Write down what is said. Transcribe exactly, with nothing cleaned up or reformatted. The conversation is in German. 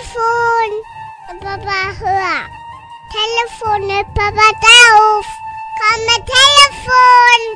Telefon. Papa, hör. Telefon, Papa, da auf. Komm mit Telefon.